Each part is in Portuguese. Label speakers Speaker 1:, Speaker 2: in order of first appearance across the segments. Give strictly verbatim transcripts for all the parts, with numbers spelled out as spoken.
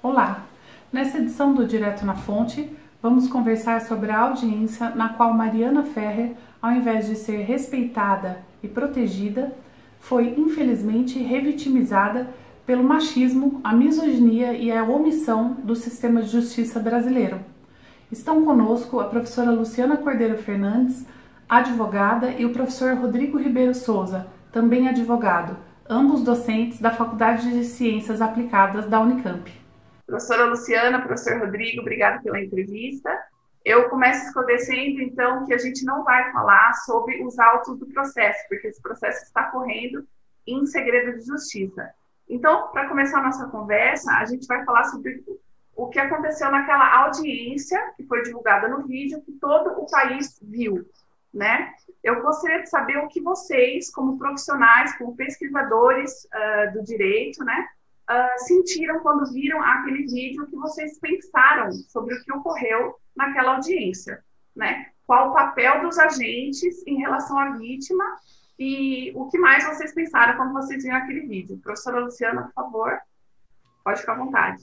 Speaker 1: Olá! Nessa edição do Direto na Fonte, vamos conversar sobre a audiência na qual Mariana Ferrer, ao invés de ser respeitada e protegida, foi infelizmente revitimizada pelo machismo, a misoginia e a omissão do sistema de justiça brasileiro. Estão conosco a professora Luciana Cordeiro Fernandes, advogada, e o professor Rodrigo Ribeiro Souza, também advogado, ambos docentes da Faculdade de Ciências Aplicadas da Unicamp.
Speaker 2: Professora Luciana, professor Rodrigo, obrigada pela entrevista. Eu começo esclarecendo, então, que a gente não vai falar sobre os autos do processo, porque esse processo está correndo em segredo de justiça. Então, para começar a nossa conversa, a gente vai falar sobre o que aconteceu naquela audiência que foi divulgada no vídeo, que todo o país viu, né? Eu gostaria de saber o que vocês, como profissionais, como pesquisadores uh, do direito, né, uh, sentiram quando viram aquele vídeo, o que vocês pensaram sobre o que ocorreu naquela audiência, né? Qual o papel dos agentes em relação à vítima e o que mais vocês pensaram quando vocês viram aquele vídeo. Professora Luciana, por favor, pode ficar à vontade.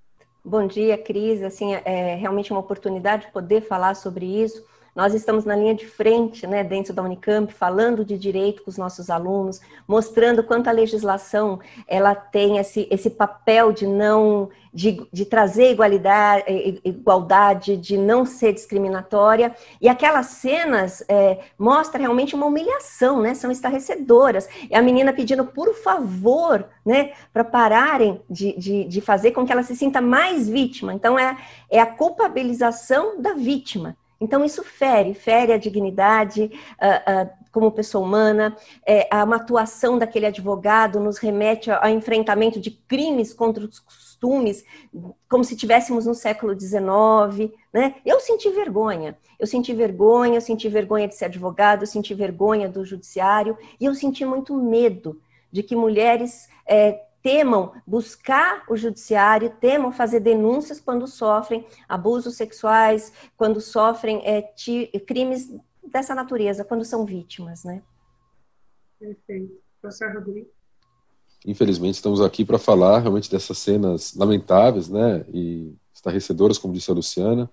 Speaker 3: Bom dia, Cris. Assim, é realmente uma oportunidade de poder falar sobre isso. Nós estamos na linha de frente, né, dentro da Unicamp, falando de direito com os nossos alunos, mostrando quanto a legislação ela tem esse, esse papel de não de, de trazer igualdade, igualdade, de não ser discriminatória. E aquelas cenas é, mostram realmente uma humilhação, né? São estarrecedoras. É a menina pedindo, por favor, né, para pararem de, de, de fazer com que ela se sinta mais vítima. Então, é, é a culpabilização da vítima. Então, isso fere, fere a dignidade uh, uh, como pessoa humana, é, uma atuação daquele advogado nos remete ao enfrentamento de crimes contra os costumes, como se estivéssemos no século dezenove, né? Eu senti vergonha, eu senti vergonha, eu senti vergonha de ser advogado, eu senti vergonha do judiciário, e eu senti muito medo de que mulheres é, temam buscar o judiciário, temam fazer denúncias quando sofrem abusos sexuais, quando sofrem é, ti, crimes dessa natureza, quando são vítimas, né?
Speaker 2: Perfeito. Professor Rodrigo?
Speaker 4: Infelizmente, estamos aqui para falar realmente dessas cenas lamentáveis, né, e estarrecedoras, como disse a Luciana,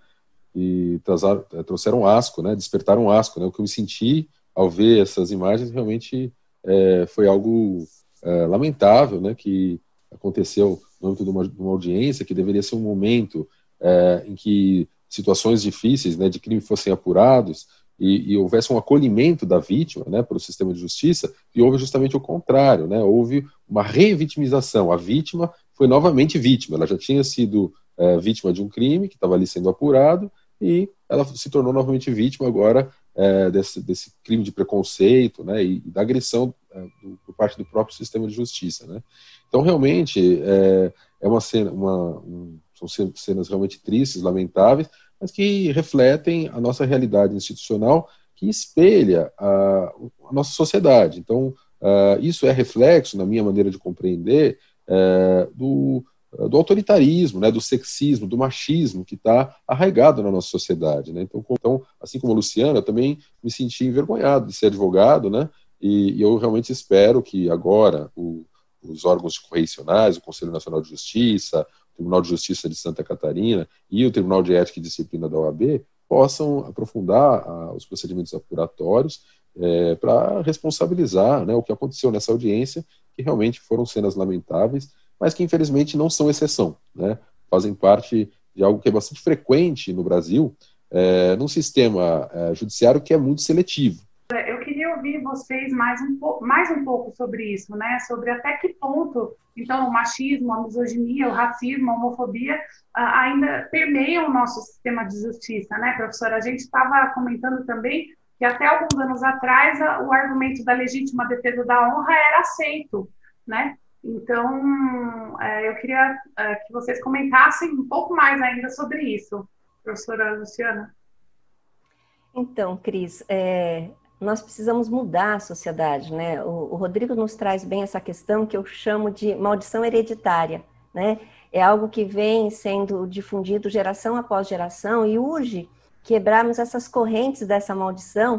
Speaker 4: e trazaram, trouxeram asco, né, despertaram asco, né? O que eu me senti ao ver essas imagens realmente é, foi algo É, lamentável, né, que aconteceu no âmbito de uma, de uma audiência que deveria ser um momento é, em que situações difíceis, né, de crime fossem apurados e, e houvesse um acolhimento da vítima, né, para o sistema de justiça, e houve justamente o contrário, né, houve uma revitimização. A vítima foi novamente vítima, ela já tinha sido é, vítima de um crime que estava ali sendo apurado e ela se tornou novamente vítima agora é, desse, desse crime de preconceito, né, e, e da agressão é, do, por parte do próprio sistema de justiça, né. Então, realmente, é, é uma cena, uma, um, são cenas realmente tristes, lamentáveis, mas que refletem a nossa realidade institucional, que espelha a, a nossa sociedade. Então, uh, isso é reflexo, na minha maneira de compreender, é, do do autoritarismo, né, do sexismo, do machismo que está arraigado na nossa sociedade, né? Então, então, assim como a Luciana, eu também me senti envergonhado de ser advogado, né? E, e eu realmente espero que agora o, os órgãos correcionais, o Conselho Nacional de Justiça, o Tribunal de Justiça de Santa Catarina e o Tribunal de Ética e Disciplina da O A B possam aprofundar a, os procedimentos apuratórios é, para responsabilizar, né, o que aconteceu nessa audiência, que realmente foram cenas lamentáveis, mas que infelizmente não são exceção, né? Fazem parte de algo que é bastante frequente no Brasil, é, num sistema é, judiciário que é muito seletivo.
Speaker 2: Eu queria ouvir vocês mais um, pouco, mais um pouco sobre isso, né? Sobre até que ponto, então, o machismo, a misoginia, o racismo, a homofobia uh, ainda permeiam o nosso sistema de justiça, né, professora? A gente estava comentando também que até alguns anos atrás a, o argumento da legítima defesa da honra era aceito, né? Então, eu queria que vocês comentassem um pouco mais ainda sobre isso, professora Luciana.
Speaker 3: Então, Cris, é, nós precisamos mudar a sociedade, né? O, o Rodrigo nos traz bem essa questão que eu chamo de maldição hereditária, né? É algo que vem sendo difundido geração após geração e urge quebrarmos essas correntes dessa maldição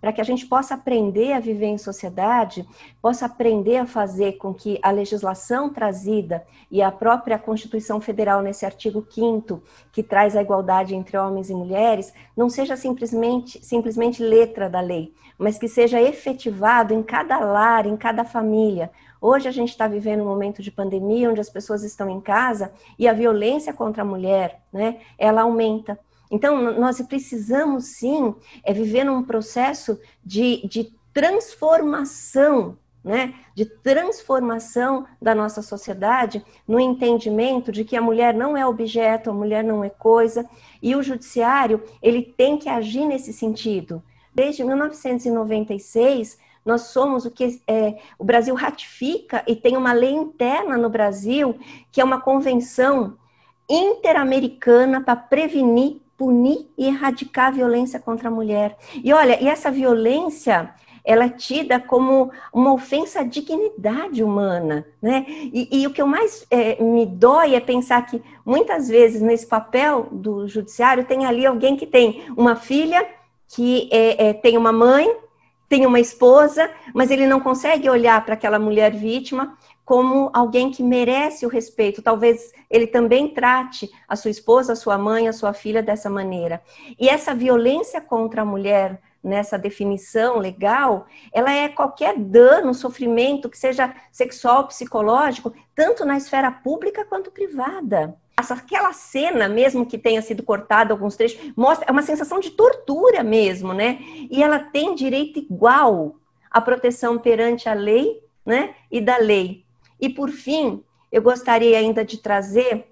Speaker 3: para que a gente possa aprender a viver em sociedade, possa aprender a fazer com que a legislação trazida e a própria Constituição Federal, nesse artigo quinto, que traz a igualdade entre homens e mulheres, não seja simplesmente, simplesmente letra da lei, mas que seja efetivado em cada lar, em cada família. Hoje a gente está vivendo um momento de pandemia, onde as pessoas estão em casa e a violência contra a mulher, né, ela aumenta. Então, nós precisamos, sim, é viver num processo de, de transformação, né? De transformação da nossa sociedade, no entendimento de que a mulher não é objeto, a mulher não é coisa, e o judiciário, ele tem que agir nesse sentido. Desde mil novecentos e noventa e seis, nós somos o que é, o Brasil ratifica e tem uma lei interna no Brasil, que é uma convenção interamericana para prevenir, punir e erradicar a violência contra a mulher. E olha, e essa violência, ela é tida como uma ofensa à dignidade humana, né? E, e o que eu mais é, me dói é pensar que muitas vezes nesse papel do judiciário tem ali alguém que tem uma filha, que é, é, tem uma mãe, tem uma esposa, mas ele não consegue olhar para aquela mulher vítima como alguém que merece o respeito. Talvez ele também trate a sua esposa, a sua mãe, a sua filha dessa maneira. E essa violência contra a mulher, nessa definição legal, ela é qualquer dano, sofrimento, que seja sexual, psicológico, tanto na esfera pública quanto privada. Aquela cena, mesmo que tenha sido cortada alguns trechos, mostra, é uma sensação de tortura mesmo, né? E ela tem direito igual à proteção perante a lei, né? E da lei. E, por fim, eu gostaria ainda de trazer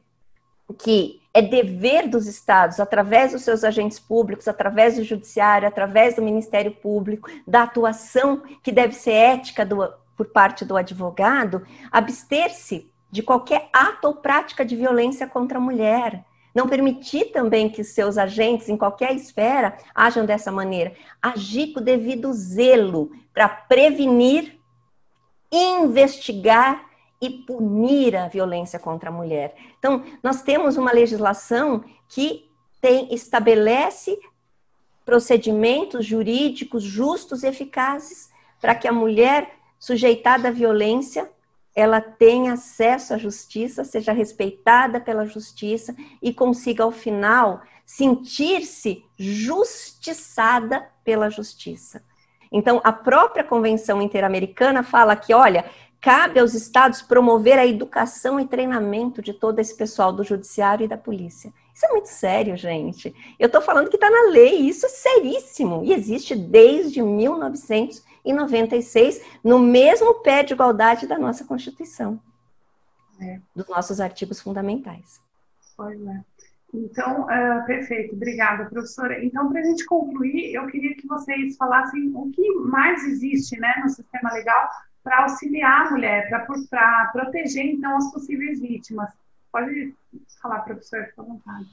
Speaker 3: que é dever dos estados, através dos seus agentes públicos, através do judiciário, através do Ministério Público, da atuação que deve ser ética do, por parte do advogado, abster-se de qualquer ato ou prática de violência contra a mulher. Não permitir também que seus agentes, em qualquer esfera, ajam dessa maneira. Agir com o devido zelo para prevenir, investigar e punir a violência contra a mulher. Então, nós temos uma legislação que tem, estabelece procedimentos jurídicos justos e eficazes para que a mulher sujeitada à violência, ela tenha acesso à justiça, seja respeitada pela justiça e consiga, ao final, sentir-se justiçada pela justiça. Então, a própria Convenção Interamericana fala que, olha, cabe aos estados promover a educação e treinamento de todo esse pessoal do judiciário e da polícia. Isso é muito sério, gente. Eu estou falando que está na lei, isso é seríssimo. E existe desde mil novecentos e noventa e seis, no mesmo pé de igualdade da nossa Constituição, é. Dos nossos artigos fundamentais.
Speaker 2: Pois é. Então, uh, perfeito, obrigada, professora. Então, para a gente concluir, eu queria que vocês falassem o que mais existe, né, no sistema legal para auxiliar a mulher, para proteger, então, as possíveis vítimas. Pode falar, professor, fica à vontade.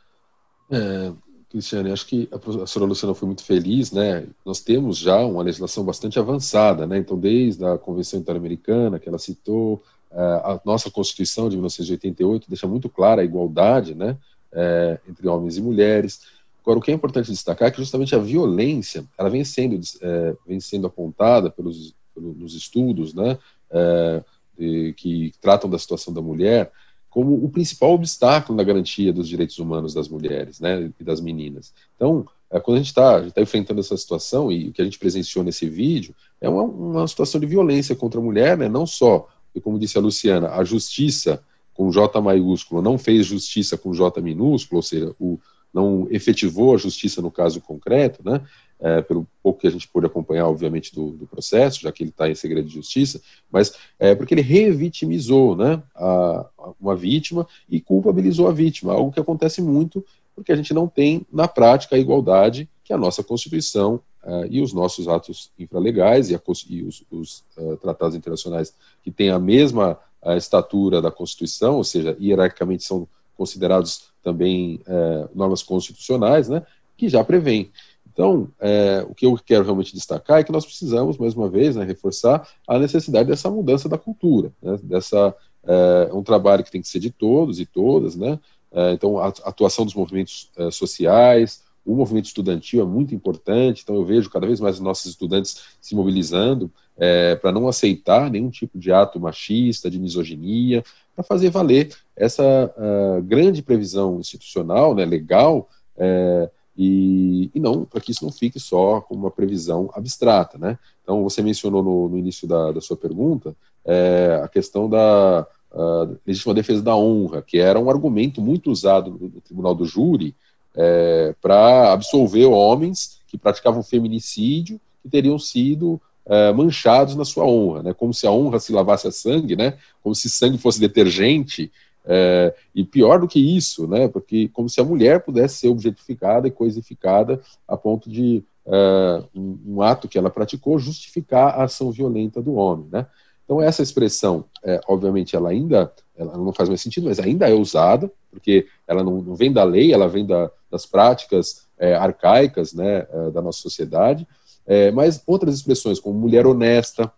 Speaker 4: É, Cristiane, acho que a professora Luciana foi muito feliz, né? Nós temos já uma legislação bastante avançada, né? Então, desde a Convenção Interamericana, que ela citou, a nossa Constituição de mil novecentos e oitenta e oito deixa muito clara a igualdade, né? É, entre homens e mulheres. Agora, o que é importante destacar é que justamente a violência, ela vem sendo, é, vem sendo apontada pelos, pelos estudos, né? É, de, que tratam da situação da mulher, como o principal obstáculo na garantia dos direitos humanos das mulheres, né, e das meninas. Então, quando a gente está tá enfrentando essa situação, e o que a gente presenciou nesse vídeo, é uma, uma situação de violência contra a mulher, né, não só, como disse a Luciana, a justiça com J maiúsculo não fez justiça com J minúsculo, ou seja, o, não efetivou a justiça no caso concreto, né, É, pelo pouco que a gente pôde acompanhar, obviamente, do, do processo, já que ele está em segredo de justiça, mas é porque ele revitimizou, né, a, a uma vítima e culpabilizou a vítima, algo que acontece muito porque a gente não tem, na prática, a igualdade que a nossa Constituição uh, e os nossos atos infralegais e, a, e os, os uh, tratados internacionais que têm a mesma uh, estatura da Constituição, ou seja, hierarquicamente são considerados também uh, normas constitucionais, né, que já prevêem. Então, é, o que eu quero realmente destacar é que nós precisamos, mais uma vez, né, reforçar a necessidade dessa mudança da cultura, né, dessa, é, um trabalho que tem que ser de todos e todas, né, é, então a atuação dos movimentos é, sociais, O movimento estudantil é muito importante, então eu vejo cada vez mais nossos estudantes se mobilizando é, para não aceitar nenhum tipo de ato machista, de misoginia, para fazer valer essa uh, grande previsão institucional, né, legal, é, e, e não, para que isso não fique só como uma previsão abstrata, né? Então, você mencionou no, no início da, da sua pergunta é, a questão da uh, legítima defesa da honra, que era um argumento muito usado no, no Tribunal do Júri é, para absolver homens que praticavam feminicídio, que teriam sido é, manchados na sua honra, né? Como se a honra se lavasse a sangue, né? Como se sangue fosse detergente. É, e pior do que isso, né, porque como se a mulher pudesse ser objetificada e coisificada a ponto de é, um, um ato que ela praticou justificar a ação violenta do homem, né? Então essa expressão, é, obviamente, ela ainda ela não faz mais sentido, mas ainda é usada, porque ela não, não vem da lei, ela vem da, das práticas é, arcaicas, né, é, da nossa sociedade, é, mas outras expressões como mulher honesta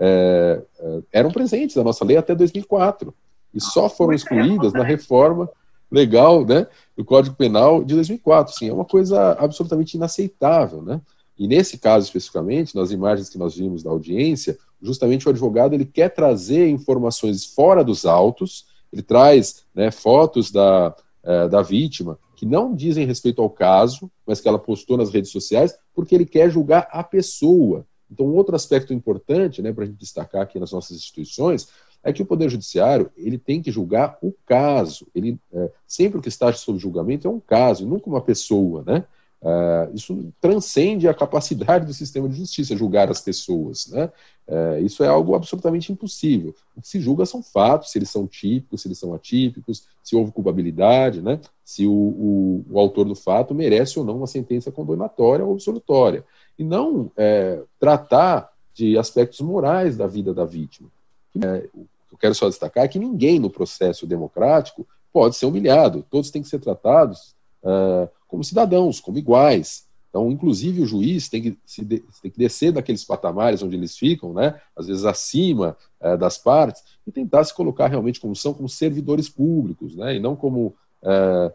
Speaker 4: é, é, eram presentes na nossa lei até dois mil e quatro. E só foram excluídas na reforma legal, né, do Código Penal de dois mil e quatro. Assim, é uma coisa absolutamente inaceitável, né? E nesse caso especificamente, nas imagens que nós vimos da audiência, justamente o advogado ele quer trazer informações fora dos autos, ele traz, né, fotos da, eh, da vítima que não dizem respeito ao caso, mas que ela postou nas redes sociais, porque ele quer julgar a pessoa. Então, outro aspecto importante, né, para a gente destacar aqui nas nossas instituições, é que o Poder Judiciário ele tem que julgar o caso. Ele, é, sempre o que está sob julgamento é um caso, nunca uma pessoa, né? É, isso transcende a capacidade do sistema de justiça, julgar as pessoas, né? É, isso é algo absolutamente impossível. O que se julga são fatos, se eles são típicos, se eles são atípicos, se houve culpabilidade, né? Se o, o, o autor do fato merece ou não uma sentença condenatória ou absolutória. E não é, tratar de aspectos morais da vida da vítima. É, o que eu quero só destacar é que ninguém no processo democrático pode ser humilhado. Todos têm que ser tratados uh, como cidadãos, como iguais. Então, inclusive, o juiz tem que, se de, tem que descer daqueles patamares onde eles ficam, né, às vezes acima uh, das partes, e tentar se colocar realmente como são, como servidores públicos, né, e não como, uh,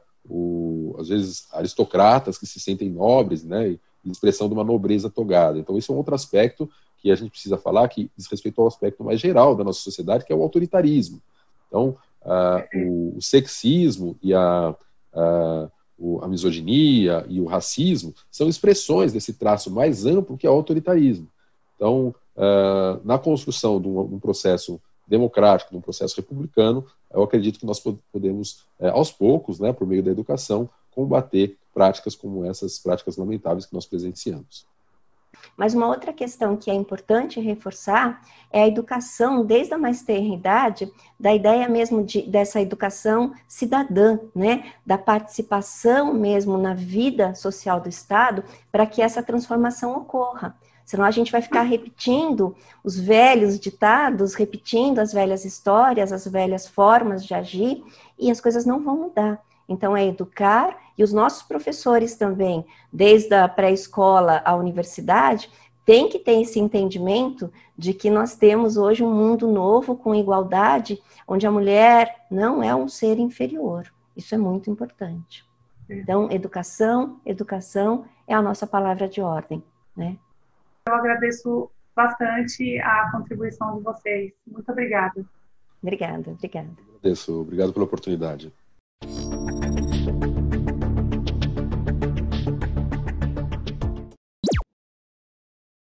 Speaker 4: o, às vezes, aristocratas que se sentem nobres, né, e expressão de uma nobreza togada. Então, esse é um outro aspecto que a gente precisa falar, que diz respeito ao aspecto mais geral da nossa sociedade, que é o autoritarismo. Então, uh, o, o sexismo e a, uh, o, a misoginia e o racismo são expressões desse traço mais amplo que é o autoritarismo. Então, uh, na construção de um, de um processo democrático, de um processo republicano, eu acredito que nós podemos, uh, aos poucos, né, por meio da educação, combater práticas como essas práticas lamentáveis que nós presenciamos.
Speaker 3: Mas uma outra questão que é importante reforçar é a educação, desde a mais tenra idade, da ideia mesmo de, dessa educação cidadã, né? Da participação mesmo na vida social do Estado, para que essa transformação ocorra. Senão a gente vai ficar repetindo os velhos ditados, repetindo as velhas histórias, as velhas formas de agir, e as coisas não vão mudar. Então, é educar, e os nossos professores também, desde a pré-escola à universidade, tem que ter esse entendimento de que nós temos hoje um mundo novo, com igualdade, onde a mulher não é um ser inferior. Isso é muito importante. Então, educação, educação é a nossa palavra de ordem, né?
Speaker 1: Eu agradeço bastante a contribuição de vocês. Muito obrigada.
Speaker 3: Obrigada, obrigada.
Speaker 4: Agradeço, obrigado pela oportunidade.